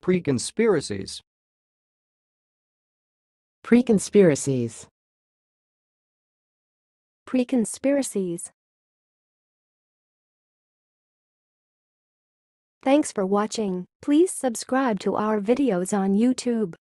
Preconspiracies. Preconspiracies. Preconspiracies. Thanks for watching. Please subscribe to our videos on YouTube.